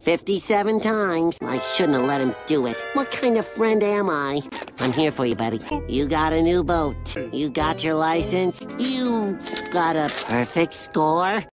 57 times. I shouldn't have let him do it. What kind of friend am I? I'm here for you, buddy. You got a new boat. You got your license. You got a perfect score.